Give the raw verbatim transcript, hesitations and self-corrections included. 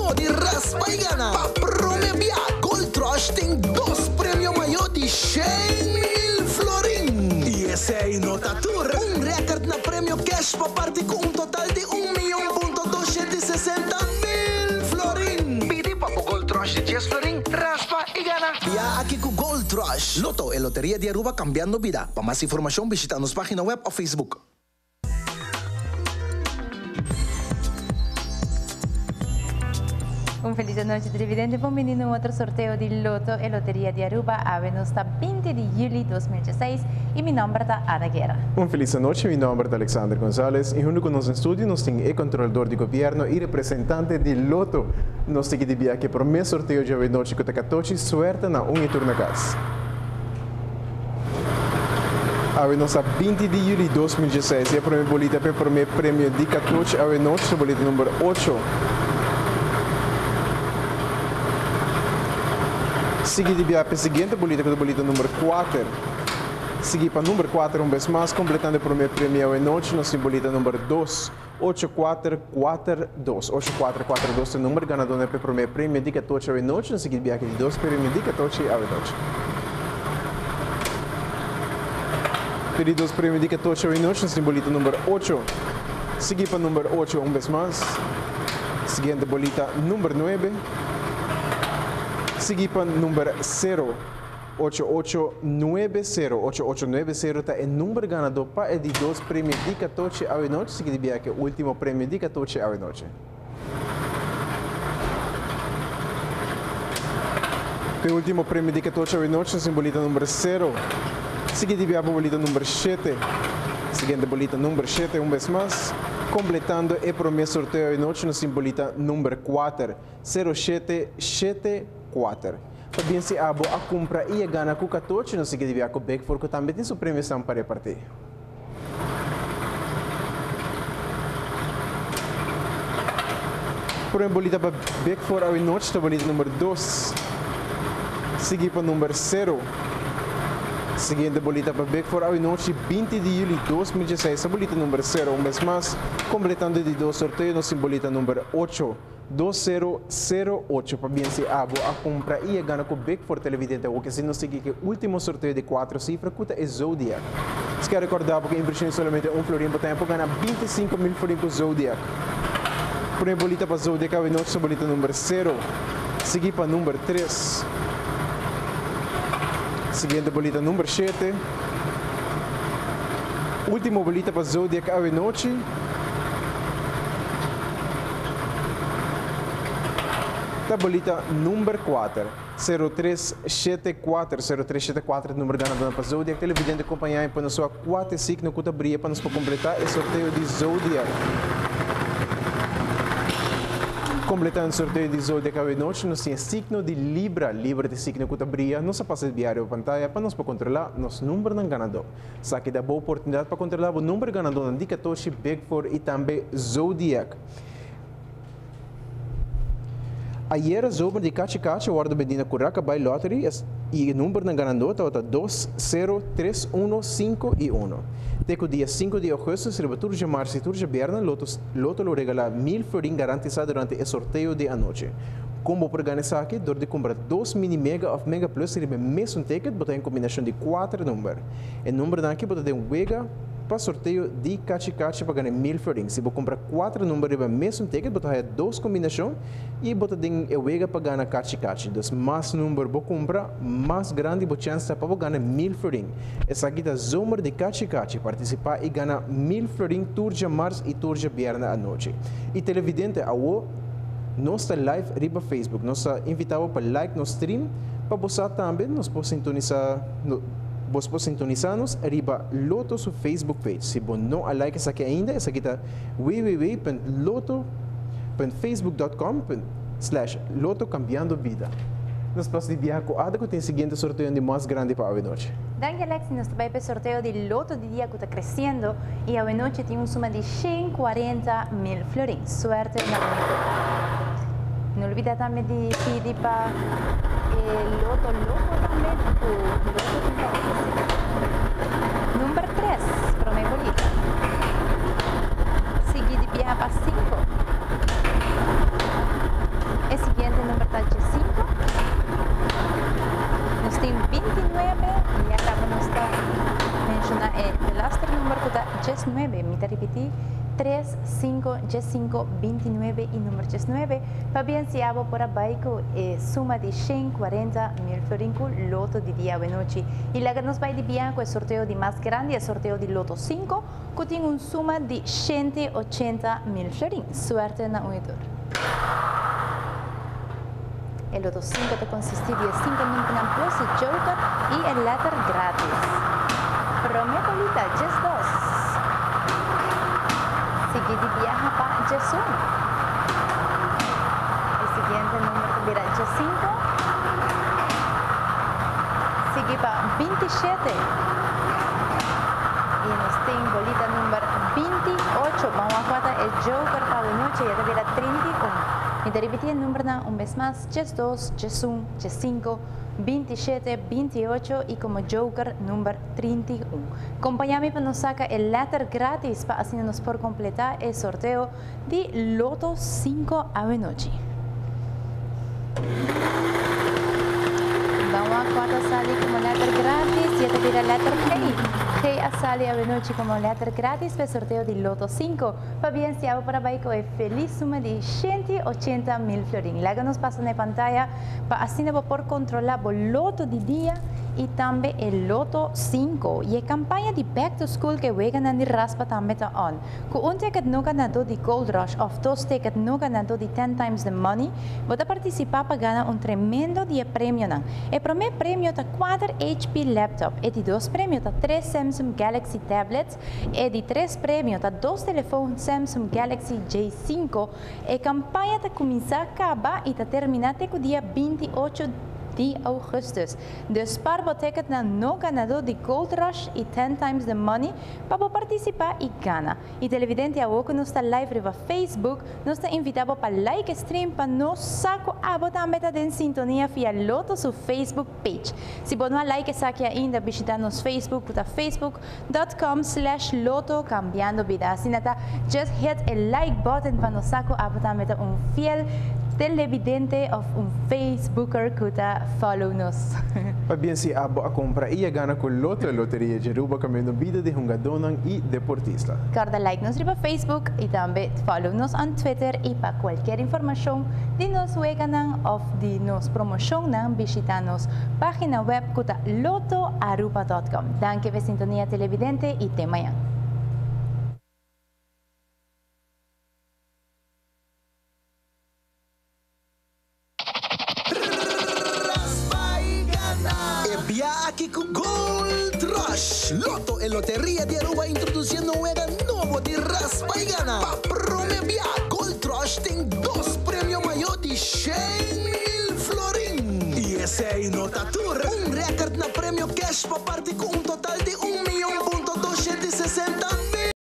no de raspa y gana. Pa promevia, Gold Rush tem dos premios mayor de cem mil florin. Y ese aí nota tour, un record na premio cash pa parte con un total de un millón punto doscientos sesenta mil florin. Pidi pa po Gold Rush de diez florin, raspa y gana. Ya aquí con Gold Rush. Loto, el Lotería de Aruba cambiando vida. Para más información visita nuestra página web o Facebook. Un feliz noite televidente, bem-vindo a outro sorteio de Loto e Loteria de Aruba, apenas está vinte de julho de dois mil e dezesseis e meu nome é Ana Guerra. Um feliz noite, meu nome é Alexander González e junto conosco no estúdio nós temos o controlador de governo e representante de Loto. Nós temos que dizer que por mês sorteio de hoje noite com quatorze, suerte na um e turno casa. Apenas está vinte de julho de dois mil e dezesseis e a primeira bolita para o primeiro prêmio de quatorze, hoje noite, a bolita número oito. Seguido de a seguinte bolita com a bolita número quatro. Seguido para o número quatro, um vez mais, completando o primeiro prêmio hoje noite, nós temos bolita número dois, oito quatro quatro dois. oito quatro quatro dois é o número ganador para o primeiro prêmio de quatorze hoje noite, nós seguimos aqui de dois prêmios de quatorze hoje noite. Para dois prêmios de quatorze hoje noite, nós temos bolita número oito. Seguido para o número oito, um vez mais. Seguinte bolita número nove. Seguido para o número zero, oito oito nove zero. oito oito nove zero é o número ganador para o de dois prêmios de quatorze hoje noite, seguido de aqui o último prêmio de quatorze hoje noite. Para o último prêmio de quatorze hoje noite, nós bolita número zero. Seguido de a bolita número sete. Seguinte bolita número sete, um vez mais. Completando o primeiro sorteio hoje noite, nós bolita número quatro. zero sete sete quatro. Também se abo a compra e a gana com quatorze, não se deve a com Beck, porque também tem sua premiação para repartir. Por uma bolita para Beck for hoje noite, a bolita número dois. Seguir para o número zero. Seguinte bolita para Beck for hoje noite, vinte de julho de dois mil e dezesseis, a bolita número zero, um mês mais. Completando de dois sorteios, nós bolita número oito. dois zero zero oito para bem se abo a compra e a gana com Beck for televidente, o que se não segue que o último sorteio de quatro cifras custa é Zodiac. Se quer recordar porque impressiona somente um florim por tempo, gana vinte e cinco mil florim com Zodiac. Por bolita para Zodiac, a noite bolita número zero, seguir para número três. Seguinte bolita número sete. Último bolita para Zodiac, a noite. A bolita número quatro, zero três sete quatro, zero três sete quatro, número ganador para Zodiac. Televidente acompanhar para a sua quatro signo que abrir para nos completar o sorteio de Zodiac. Completando o sorteio de Zodiac hoje noite, nós temos signo de Libra, Libra de signo que abrir, nossa passa de diário a pantalla para nós controlar nosso número de ganador. Saque da boa oportunidade para controlar o número de ganador de quatorze, Big Four e também Zodiac. Ayer a zona de Cachi Cachi, a hora de Medina Curaca, by Lottery, e o número de ganador está dois zero três um cinco e um. Teco dia cinco de agosto, se rebatur de março e tur de berna, Loto, Loto lo regala mil florin garantizado durante o sorteio de a noite. Como por organizar aqui, dor de comprar dois mini mega of mega plus, se recebe mesmo ticket, botar em combinação de quatro números. O número daqui, botar de um wega, para sorteio de Cachi Cachi para ganhar mil florins. Se você comprar quatro números, vai mesmo ticket, botar duas combinações e botar em Ewega para ganhar Cachi Cachi. Então, mais número você compra, mais grande a chance para ganhar mil florins. Essa aqui é a zona de Cachi Cachi. Participar e ganhar mil florins, turja março e turja viernes à noite. E televidente, a o nossa live riba Facebook. Nós invitamos para like no stream, para você também, nós podemos sintonizar. No, Você pode sintonizar-nos arriba Loto su Facebook page. Se você não a like essa aqui ainda, essa aqui está w w w ponto loto ponto facebook ponto com slash loto cambiando vida. Nós passamos de viajar com a que tem o seguinte sorteio de mais grande para a noite. Danke Alex, nós também para o sorteio de Loto de dia que está crescendo e a noite tem uma suma de cento e quarenta mil florins. Suerte na noite. Não olvide também de pedir para el Loto Loco también, o Loto número tres, para mi bolita. Seguido de viajar para cinco. nueve. Me te repetí, tres, cinco, cinco, veintinueve y número nueve. Para bien si hago por abajo, eh, suma de ciento cuarenta mil florins con loto de día y noche. Y la que nos va de bien con el sorteo de más grande, el sorteo de loto cinco, que tiene una suma de ciento ochenta mil florins. Suerte en la unidad. El loto cinco te consiste de cinco mil plus joker y el letter gratis. Prometolita, just dos. Seguido viaja para Jesús. El siguiente número será J cinco. Sigue para veintisiete. Y nos tiene bolita número veintiocho. Vamos a jugar el Joker para la noche y ahora treinta y uno. Y te repetí el número una vez más. J dos, J uno, J cinco. veintisiete, veintiocho y como Joker número treinta y uno. Acompáñame para nos sacar el letter gratis para hacernos por completar el sorteo de Loto cinco a la noche. Vamos a cuatro salir como letter gratis y esta será letter K. K sale a la noche como letter gratis para el sorteo de Loto cinco. Para bien si hago para abajo es feliz suma de ciento ochenta mil florins. Luego nos pasa en la pantalla para así por controlar el Loto de día y también el Loto cinco. Y la campaña de Back to School que voy ganando de raspa también está on. Con un ticket no ganado de Gold Rush o dos tickets no ganado de ten times the money, voy a participar para ganar un tremendo día premio. El primer premio está cuatro H P laptop, el de dos premios está tres Samsung Galaxy tablets, el de tres premios está dos teléfonos Samsung Galaxy J cinco. La campaña está comenzando a acabar y está terminando el día veintiocho de augustus. Dus para o ticket na no ganador de Gold Rush y ten times the money para participar y gana. Y televidente ahora que nos está live en Facebook, nos está invitado para like stream para nos saco a botar meta en sintonía via Loto su Facebook page. Si vos no like saque ainda visitar nos Facebook puta facebook.com slash Loto cambiando vida. Así nada, just hit el like button para nos saco a botar meta un fiel televidente of un Facebooker que está follow nos. Para bien si abo a comprar y gana con Loto, lotería Jeruba cambiando vida de jugador y deportista. Cada like nos riba Facebook y también follow nos en Twitter y para cualquier información de nos weganan of de nos promocionan visitanos página web kuta loto aruba punto com. Danke por sintonía televidente y tema ya. Aqui com Gold Rush. Loto e Loteria de Aruba introduzindo um era novo de raspa e gana. Para promebiar, Gold Rush tem dois prêmios maiores de cem mil florins. E esse é a Inotatur, um recorde na prêmio cash para parte com um total de um milhão